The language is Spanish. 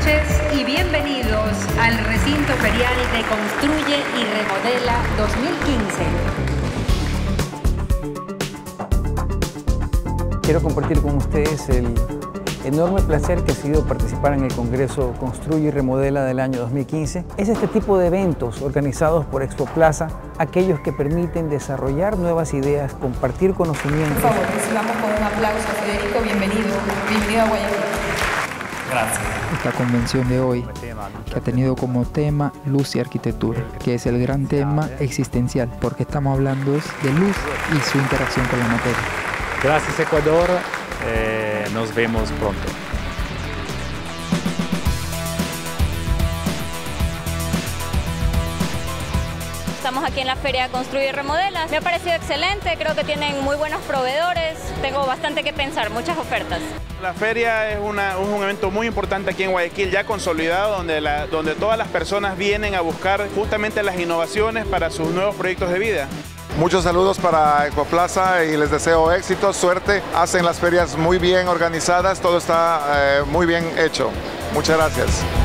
noches y bienvenidos al recinto ferial de Construye y Remodela 2015. Quiero compartir con ustedes el enorme placer que ha sido participar en el Congreso Construye y Remodela del año 2015. Es este tipo de eventos organizados por Expoplaza, aquellos que permiten desarrollar nuevas ideas, compartir conocimientos. Por favor, recibamos con un aplauso a Federico. Bienvenido a Guayaquil. Gracias. Esta convención de hoy, que ha tenido como tema luz y arquitectura, que es el gran tema existencial, porque estamos hablando de luz y su interacción con la materia. Gracias, Ecuador. Nos vemos pronto. Estamos aquí en la Feria Construye y Remodela. Me ha parecido excelente, creo que tienen muy buenos proveedores. Tengo bastante que pensar, muchas ofertas. La feria es un evento muy importante aquí en Guayaquil, ya consolidado, donde todas las personas vienen a buscar justamente las innovaciones para sus nuevos proyectos de vida. Muchos saludos para Expoplaza y les deseo éxito, suerte. Hacen las ferias muy bien organizadas, todo está muy bien hecho. Muchas gracias.